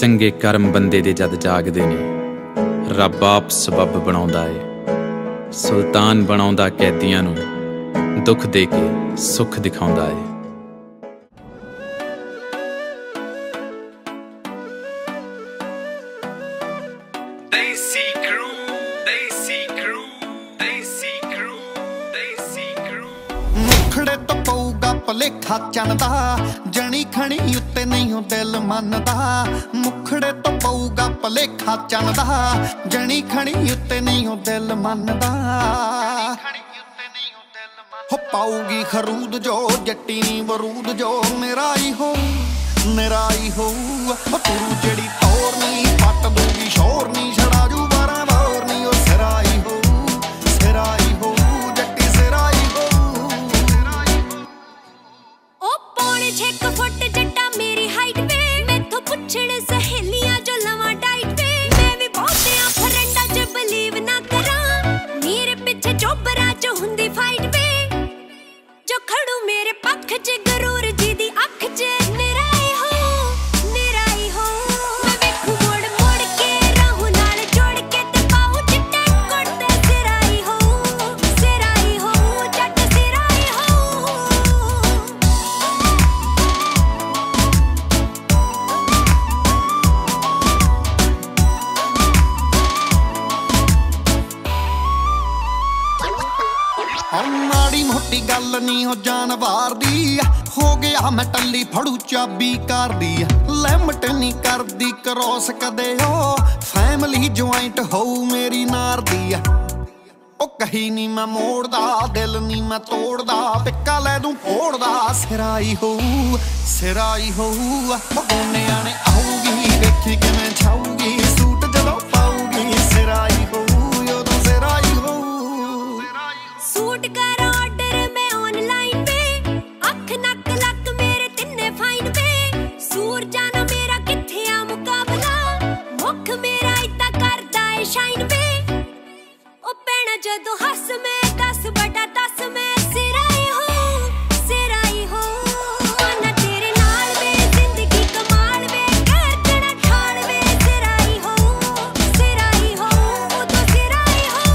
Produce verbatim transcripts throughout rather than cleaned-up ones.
चंगे कर्म बंदे दे जद जागदे ने रब आप सबब बनाउंदा है। सुल्तान बनाउंदा कैदियां नूं दुख दे के सुख दिखाउंदा है। मुखड़े तो पऊगा भलेखा चनदा जनी खणी उत्ते नहीं हो दिल मनदा। मुखड़े तो पऊगा भलेखा चनदा जनी खणी उत्ते नहीं हो दिल मनदा। हो पाऊगी खरूद जो जट्टी नी बरूद जो निराई हो निराई हो। तू जेड़ी तोर नी पट दूगी शोर नी छड़ा जू बारह बोर नी। ओ सिराई हो सिराई हो जट्टी सिराई हो। ओ पौने छे फुट जट्टा मेरी हाइट वे मैथों पुछण सहेलियां जो लवां डाइट वे। मैं भी बहुतियां फ्रेंडां च बिलीव ना करा मेरे पीछे चोबरा च हुंदी फाइट वे। जो खड़ू मेरे पक्ष च गरूर जी दी अख च निराई हो निराई हो। मैं वेखू मोड़ मोड़ के राहू नाल जोड़ के ते पाऊं चिट्टे कुड़ते सिराई हो सिराई हो जट सिराई हो। माड़ी मोटी गल नी हो जान वार दी हो गया मैं टल्ली फड़ू चाबी कर दी। लिमिट नी कर दी क्रॉस कदे हो फैमिली ज्वाइंट हो मेरी नार दी। ओ कहीं नी मैं मोड़दा दिल नी मैं तोड़दा पिक्का ले दूं फोड़दा। सिराई हो सिराई हो गोने आने आऊगी देखी कि मैं छाऊगी सूट जदों पाऊगी। सिराई हो उदों सिराई हो। सूट कर ऑर्डर मैं ऑनलाइन पे अख नक लक मेरे तिन्ने फाइन पे। सूर जाना मेरा किथे आ मुकाबला मुख मेरा इतना करदा है शाइन पे। ओ पैना जदों हस मैं दस बटा दस मैं सिराई हो सिराई हो। माना तेरे नाल वे जिंदगी कमाल वे कर कड़ा ठाल वे। सिराई हो सिराई हो उदों सिराई हो।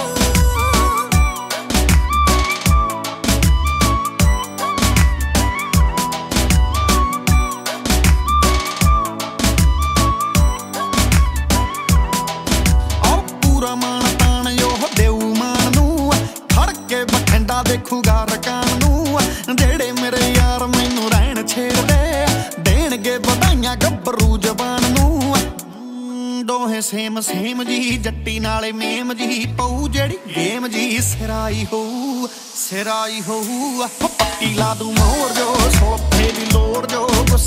पूरा मान तान यो देऊ मान नू खड़ के बठिंडा देखूगा रकान नू। जेड़े मेरे यार मैनू रहन छेड़ दे देणगे बधाइयां गब्बरू जबान नू। दोहे सेम सेम जी जट्टी नाले मेम जी पऊ जेड़ी गेम जी। सिराई हो सिराई हो पट्टी ला दूं मोर जो सोफे दी लोड़ जो